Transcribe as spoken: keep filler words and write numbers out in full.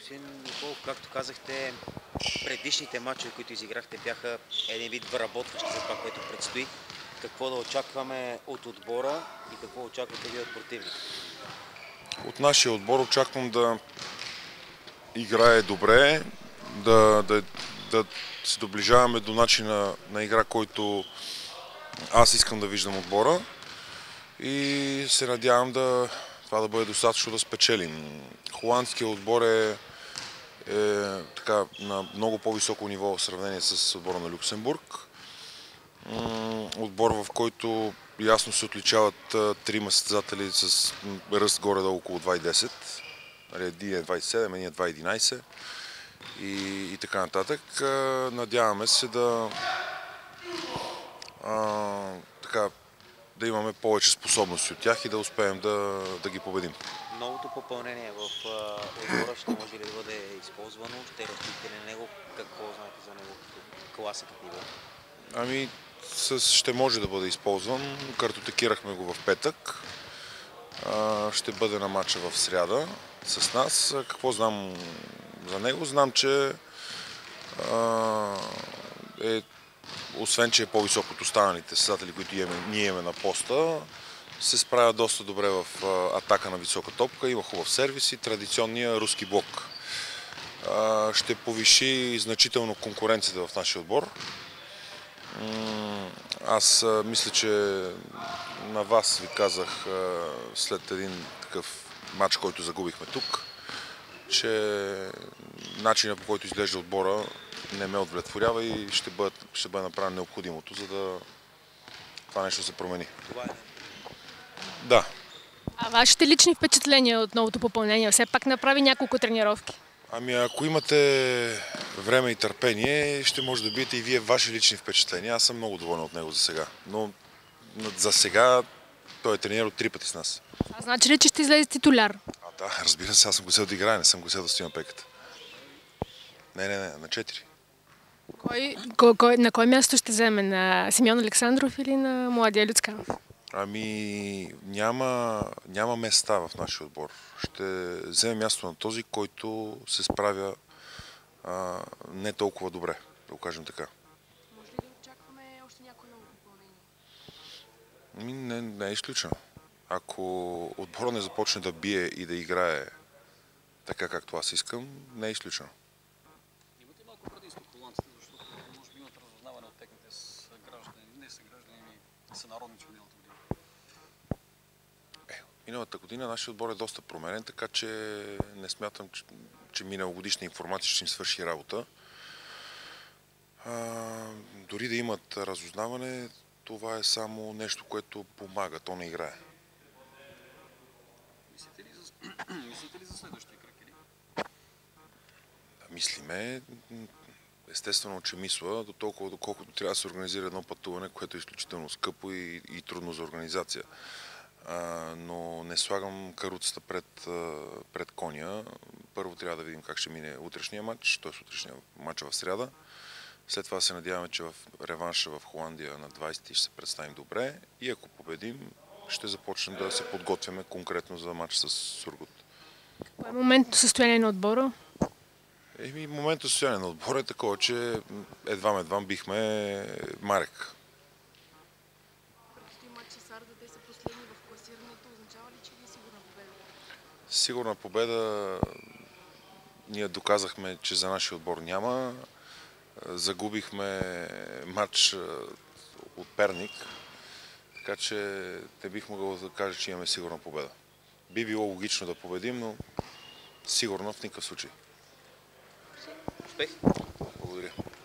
Господин Николов, както казахте, предишните матчове, които изиграхте, бяха един вид въработващи за това, което предстои. Какво да очакваме от отбора и какво очаквате ви от противника? От нашия отбор очаквам да играе добре, да, да, да се доближаваме до начина на игра, който аз искам да виждам отбора, и се надявам да това да бъде достатъчно да спечелим. Холандският отбор е, е така, на много по-високо ниво в сравнение с отбора на Люксембург. Отбор, в който ясно се отличават трима състезатели с ръст горе-долу около два и десет. Един е два и седем, един е два и единайсет и, и така нататък. Надяваме се да, а, така, да имаме повече способности от тях и да успеем да, да ги победим. Новото попълнение в отбора ще може ли да бъде използвано? Ще разчитате ли на него? Какво знаете за него? Класа какви бъде? Ами, с, ще може да бъде използван. Картотекирахме го в петък. А, ще бъде на матча в сряда с нас. Какво знам за него? Знам, че а, е, освен че е по-висок от останалите състезатели, които имаме, ние имаме на поста, се справя доста добре в а, атака на висока топка, има хубав сервис и традиционния руски блок. А, ще повиши значително конкуренцията в нашия отбор. Аз а, мисля, че на вас ви казах а, след един такъв матч, който загубихме тук, че начинът, по който изглежда отбора, не ме удовлетворява и ще бъде, ще бъде направено необходимото, за да това нещо се промени. Това е. Да. А вашите лични впечатления от новото попълнение? Все пак направи няколко тренировки. Ами ако имате време и търпение, ще може да бидете и вие ваши лични впечатления. Аз съм много доволен от него за сега. Но за сега той е тренирал три пъти с нас. А значи ли, че ще излезе титуляр? А, да, разбира се, аз съм го сел да играе, не съм го сел да стои на пеката. Не, не, не, на четири. Кой, кой, кой, на кой място ще вземе? На Симеон Александров или на младия Люцканов? Ами няма, няма места в нашия отбор. Ще вземе място на този, който се справя а, не толкова добре, да го кажем така. Може ли да очакваме още някое ново попълнение? Ами не, не е изключено. Ако отбора не започне да бие и да играе така, както аз искам, не е изключено. Имате малко предимство от холандците, защото може би имат разузнаване от техните граждани, не са граждани, ами са народници от миналата година. Е, миналата година нашия отбор е доста променен, така че не смятам, че, че миналогодишна информация ще им свърши работа. А, дори да имат разузнаване, това е само нещо, което помага, то не играе. Мислите ли за, Мислите ли за следващия кръг или? Да, мислиме. Естествено, че мисля, до толкова, доколкото трябва да се организира едно пътуване, което е изключително скъпо и, и трудно за организация. А, но не слагам каруцата пред, пред коня. Първо трябва да видим как ще мине утрешния матч, т.е. утрешния матч в сряда. След това се надяваме, че в реванша в Холандия на двайсети ще се представим добре и ако победим, ще започнем да се подготвяме конкретно за матч с Сургут. Кое е моментното състояние на отбора? Еми, моментното състояние на отбора е такова, че едвам-едвам бихме Марек. Предстои матч с Арда, те са последни в класирането. Означава ли, че е сигурна победа? Сигурна победа. Ние доказахме, че за нашия отбор няма. Загубихме матч от Перник, така че не бих могъл да кажа, че имаме сигурна победа. Би било логично да победим, но сигурно в никакъв случай. Успех! Благодаря.